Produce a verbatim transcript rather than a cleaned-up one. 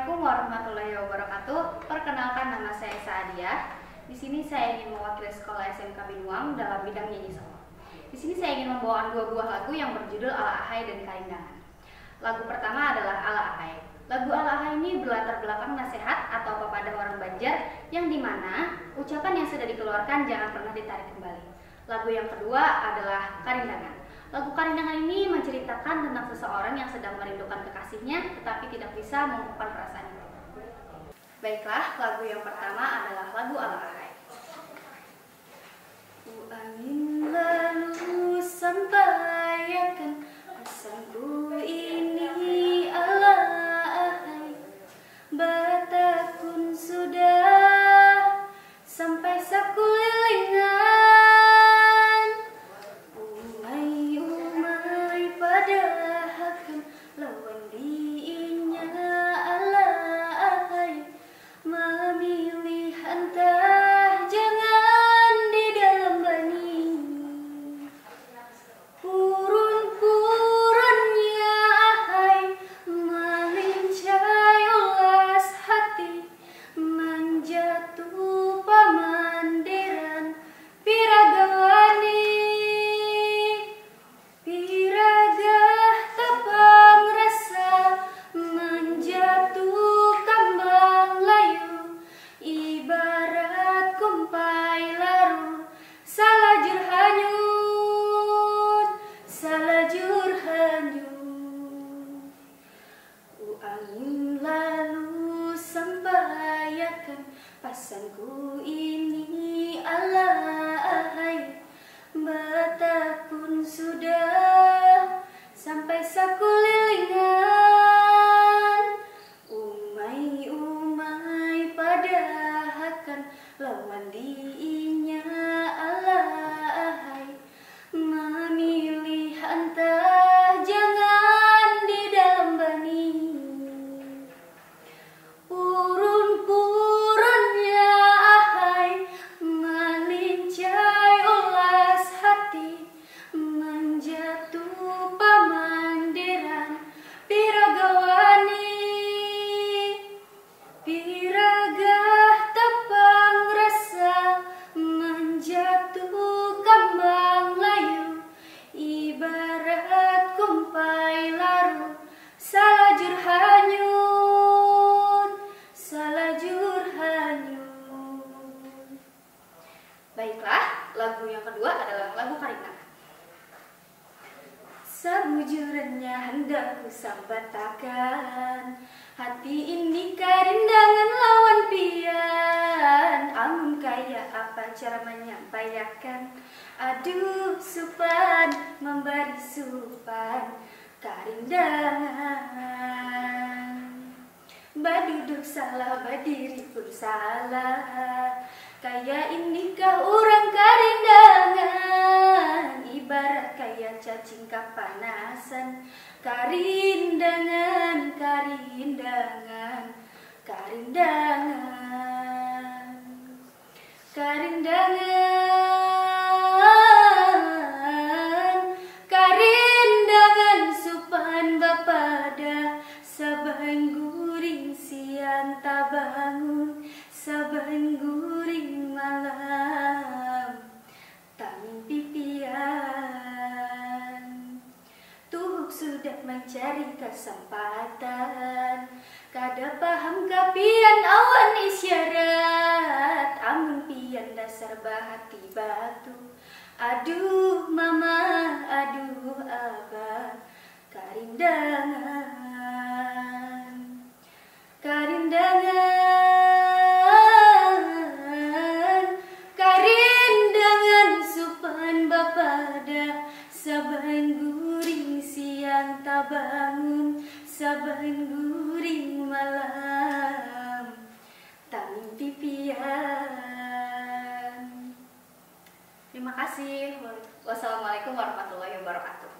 Assalamualaikum warahmatullahi wabarakatuh. Perkenalkan, nama saya Saadia. Di sini saya ingin mewakili sekolah S M K Binuang dalam bidang nyanyi solo. Di sini saya ingin membawakan dua buah lagu yang berjudul Ala Ahai dan Karindangan. Lagu pertama adalah Ala Ahai. Lagu Ala Ahai ini berlatar belakang nasihat atau pepada orang Banjar yang dimana ucapan yang sudah dikeluarkan jangan pernah ditarik kembali. Lagu yang kedua adalah Karindangan. Lagu Karindangan ini menceritakan tentang seseorang yang sedang merindukan kekasihnya tetapi tidak bisa mengungkapkan perasaan itu. Baiklah, lagu yang pertama adalah lagu Ala Ahai. Ku angin lalu sampaikan pesanku ini ala ahai, batakun sudah sampai sakulilingan, umai umai pada akan lawan diinya ala ahai, memilih antah jangan di dalam bani, purun-purunnya ahai melincai ulas hati, menjatuh pamandiran piragawani, piragah tapang rasa menjatuh kambang layu, ibarat kumpai larut salajur hanyut, salajur hanyut. Ku angin lalu sampaikan pasanku ini ala ahai, batakun sudah sampai sakulilingan, umai umai pada akan lawan diinya ala ahai, memilih antah jangan di dalam bani, purun-purunnya ahai melincai ulas hati, menjatuh pamandiran piragawani, piragah tapang rasa menjatuh kambang layu, ibarat kumpai larut salajur hanyut, salajur hanyut. Baiklah, lagu yang kedua adalah lagu Karindangan. Sebujurnya hendak ku sambatakan, hati ini karindangan lawan pian, amun kaya apa cara menyampaikan, aduh supan memberi supan karindangan, baduduk salah badiri pun salah, kaya inikah orang karindangan, ibarat kaya cacing kapanasan, karindangan, karindangan, karindangan, karindangan, karindangan supan bapada, saban guring siang tabangun, saban guring malam tak mimpi pian, tuhuk sudah mencari kesempatan, kada paham kapian awan isyarat, amun pian dasar bahati batu, aduh mama, aduh abah, karindangan, karindangan, karindangan supan bapada, saban guring siang tabangun, saban guring malam tak mimpi pian. Terima kasih. Wassalamualaikum warahmatullahi wabarakatuh.